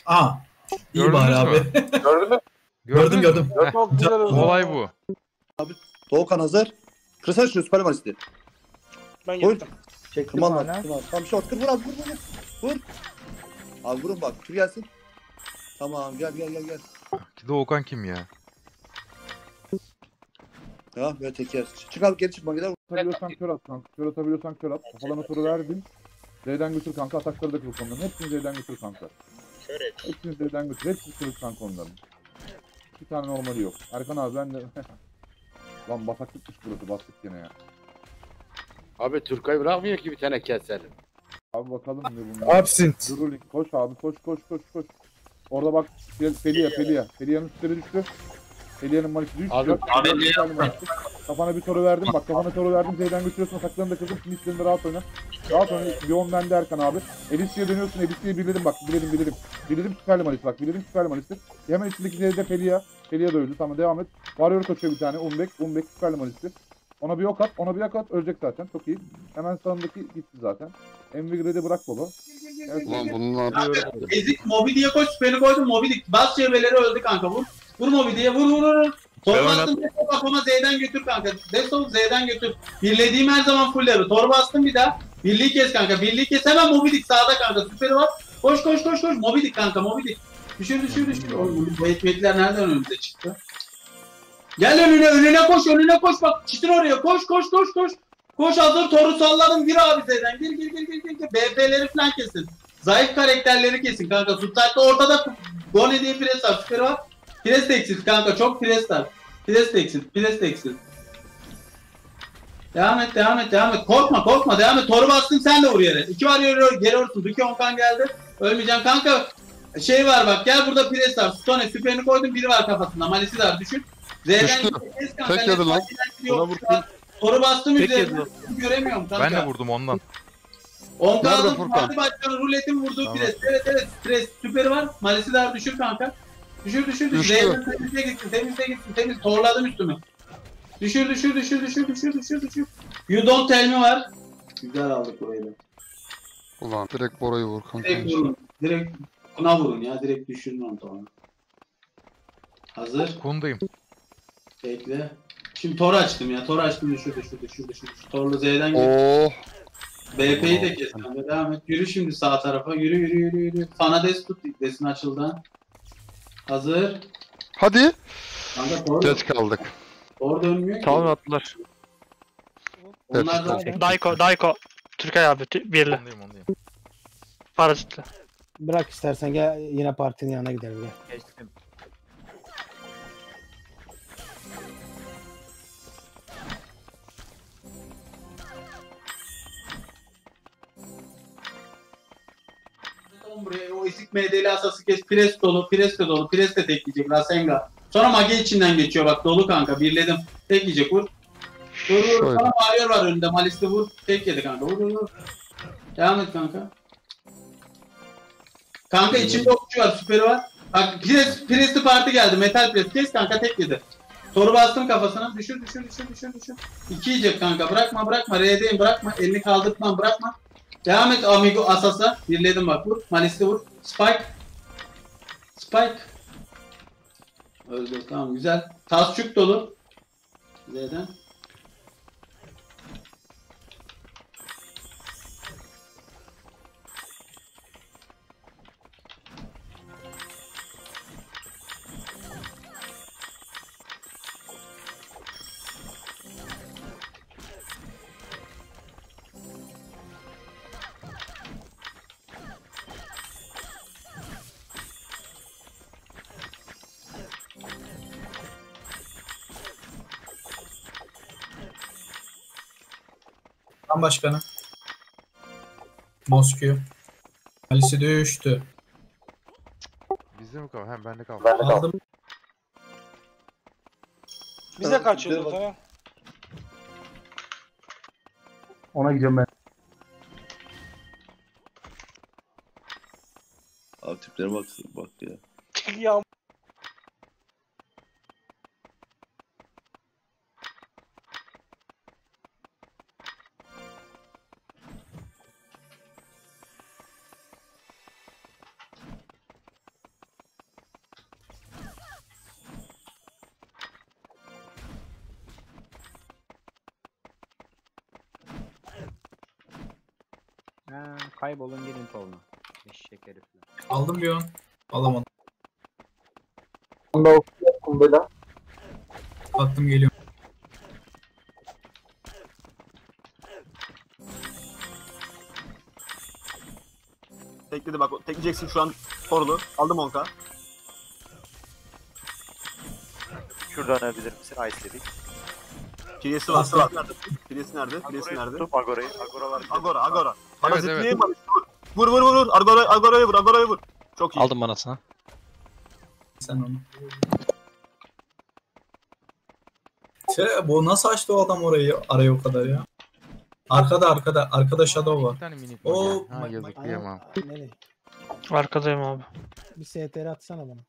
Aa. İyi Gördünüz bari mü? abi. Gördün mü? Gördüm gördüm. Çok güzel oldu. Olay bu. Doğukan hazır. Kırsana şunu süper malisti. Ben Koy. yaptım. Çektim Kırman hala. lan. Tamam şort kır vur abi vur. Vur. Abi vurun bak. Kür gelsin. Tamam gel. Doğukan kim ya? Ya böyle teker. Çık abi geri çıkma gider. Atabiliyorsan kör at kanka. Kör atabiliyorsan kör at. Kafalama turu verdin. Z'den götür kanka. Atakları da kılık onların. Hepsini Z'den götür kanka. Hepsini Z'den götür. Hepsini kılık kanka onların. Bir tane normali yok. Erkan abi ben de... Lan bataklıkmış burası. Bastık gene ya. Abi Turkay bırakmıyor ki bir tane keselim. Abi bakalım ne bunlar. Absint. Durulik koş abi koş. Orada bak Felia'nın üstleri düştü. Felia'nın malisi düştü. Abi, Kafana bir toru verdim bak kafana toru verdim. Z'den götürüyorsun ataklarını da kırdım. Şimdi üstlerinde rahat oyna. Rahat oyna. Yoğun bende Erkan abi. Elisi'ye dönüyorsun. Elisi'ye birledim bak. Birledim. Birledim süperli malisi bak. Birledim süperli malisi. Hemen içindeki Z'de Felia. Felia da öldü. Tamam devam et. Warrior koşuyor bir tane. Umbek süperli malisi. Ona bir ok at. Ölecek zaten. Çok iyi. Hemen sağındaki gitti zaten. Envigre'de bırak baba. Evet. Ulan bunlar Ezik Moby diye koş, süperi koydum Moby Dick. Bas çevreleri öldü kanka vur. Vur Moby diye vur. Tor bastım Desto kafama Z'den götür kanka. Desto Z'den götür. Birlediğim her zaman fullleri. Tor bastım bir daha. Birliği kes kanka. Birliği kes hemen Moby Dick sağda kanka. Süperi var. Koş. Moby Dick kanka Moby Dick. Düşür. Oğlum bu etmekler nereden önümüze çıktı? Gel önüne koş bak. Çitin oraya koş. Koş hazır Tor'u salladım gir abi Z'den. Gir. BF'leri falan kesin. Zayıf karakterleri kesin kanka. Tuttakta ortada Gone diye pres var. Süperi var. Pres de eksik kanka. Çok pres var. Pres de eksik. Devam et. Korkma. Devam et. Toru bastın sen de vur yere. 2 var yere geri vursun. 2 onkan geldi. Ölmeyeceksin kanka. Şey var bak. Gel burada pres var. Stone süperini koydum. Biri var kafasında. Malisi var. Düşün. Z'den kes kanka. Tek yedi lan. Toru bastım üzerine. Göremiyorum kanka. Ben de vurdum ondan. 10 Nerede kaldım. Furkan? Parti başkanı ruletin vurduğu Tamam. pres. Evet. Pres. Süperi var. Malisi var. Düşür kanka. Düşür. Düştü. Z'den temizle gitsin. Torladım üstümü. Düşür. You don't tell me var. Güzel aldık burayı da. Ulan direkt Bora'yı vur kanka. Direkt vurun. Direkt buna vurun ya. Direkt düşürün onu sonra. Hazır. Konudayım. Bekle. Şimdi tor açtım ya. Düşür. Torlu Z'den gir. Oh. BP'yi de kes kanka. Devam et. Yürü şimdi sağ tarafa. Yürü. Fana des tut. Desin açıldı. Hazır. Hadi. Kanka tor. Geç kaldık. Tor dönmüyor ki. Tamam attılar. Onlar da Dayko. Türkay abi birli. Ondayım. Parazitli. Bırak istersen gel yine partinin yanına gidelim gel. Geçtim. buraya o ezik MD'li asası kes. Pres dolu. Pres de tekleyecek. Rasenga. Sonra mage içinden geçiyor bak. Dolu kanka. Birledim. Tek yiyecek. Vur. Vur. Sana varıyor var önünde. Malis'te vur. Tek yedi kanka. Vur. Devam et kanka. Kanka içimde okçu var. Süperi var. Bak Presli parti geldi. Metal pres. Kes kanka tek yedi. Toru bastım kafasına. Düşür. 2 yiyecek kanka. Bırakma. R'deyim bırakma. Elini kaldırtmam bırakma. Devam et Amigo Asas'a. Birledim bak vur. Malis'te vur. Spike. Öldü tamam güzel. Tasçuk dolu. Z'den. Tam başkanı. Moskova. Alice düştü. Bizde mi kal? Hem bende kal. Aldım. Bize kaçıyordu tamam. Ona gidiyorum ben. Abi tiplere bak ya. Ya Ha, kaybolun gelin tovuna. Eşek herifler. Aldım bir 10. Alamadım. Attım geliyorum. Tekledi bak. Tekleyeceksin şu an Torlu. Aldım 10k. Şuradan önebilir misin? Ice dedik. Kiryesi var. Nerede? Kiryesi nerede? Kiryesi nerede? Tut Agora'yı. Agoralar. Agora. Parazitli evet. Vur. Agora'ya vur. Çok iyi. Aldım manasını. Sen onu. Bu nasıl açtı o adam orayı araya o kadar ya? Arkada Shadow var. Bir tane minik O mage. Ha yazık kıyamam. Nereye? Arkadayım abi. Bir STR atsana bana.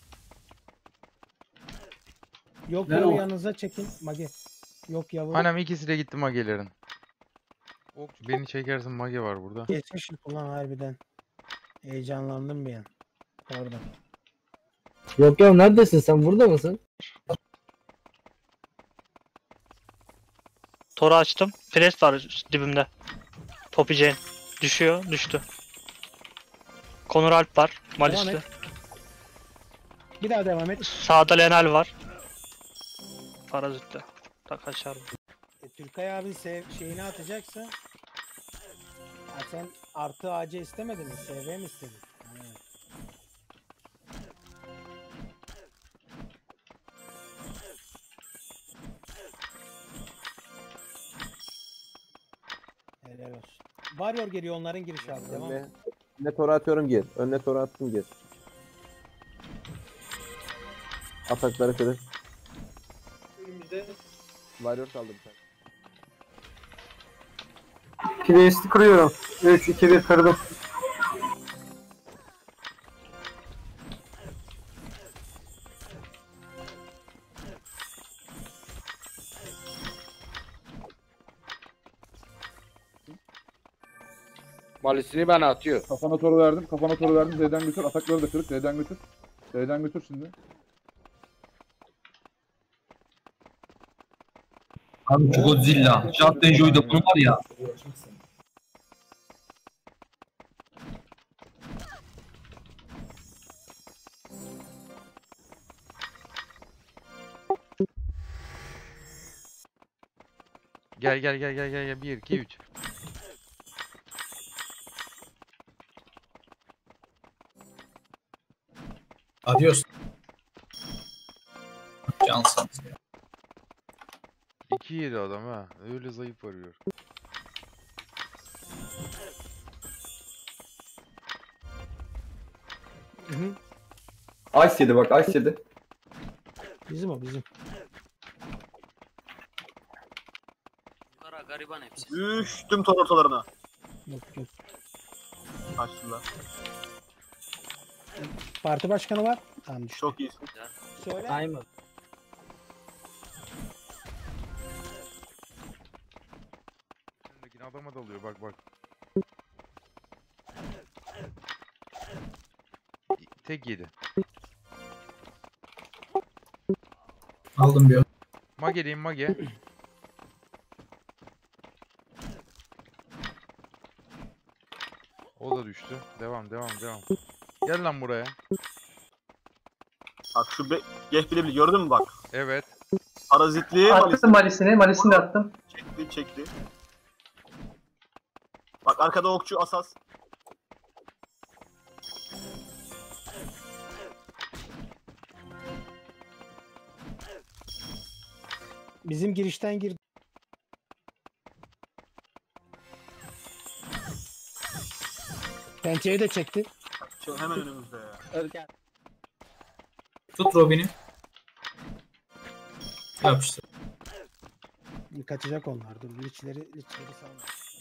Yok Ne yok o? yanınıza çekin mage. Yok yavrum. Anam ikisi de gitti magelerin. Okçu beni çekersin mage var burada. Geçmiş ulan harbiden. Heyecanlandım bir an. Pardon. Yok ya neredesin sen? Burada mısın? Toru açtım. Pres var dibimde. Poppy Jane. Düşüyor. Düştü. Konur Alp var. Malisli. et. Bir daha devam et. Sağda Lenal var. Parazitli. Da kaçar. Türkay abi şeyini atacaksa sen artı AC istemedin mi? SV mi istedin? Ha. Helal olsun. Warrior geliyor onların girişi abi. Devam et. Önüne tora atıyorum gir. Önüne tora attım gir. Atakları kırır. Warrior kaldı bir tane. Priest'i kırıyorum. 3, 2, 1 kırdım. Malisini bana atıyor. Kafana toru verdim. Z'den götür. Atakları da kırık. Z'den götür şimdi. Abi şu Godzilla. Jat Joy'da bunu var ya. Gel. 1 2 3. Adios. Cansınız ya. 2 yedi adam ha. Öyle zayıf arıyor. Ice yedi bak Ice yedi. Bizim o bizim. Gariban hepsi. Düştüm tor ortalarına. Yok. Kaçtılar. Parti başkanı var. Tamam düştü. Çok iyisin. Söyle. Diamond. Önündekine adama dalıyor bak. Tek yedi. Aldım bir 10. Mage'deyim mage. O da düştü. Devam. Gel lan buraya. Bak şu geh bile gördün mü bak. Evet. Parazitli Malisini de attım. çekti. Bak arkada okçu asas. Bizim girişten girdi. Pençeyi de çekti. Hemen önümüzde ya. Tut Robin'i. Yapıştır. Kaçacak onlar. Dur liçleri salma.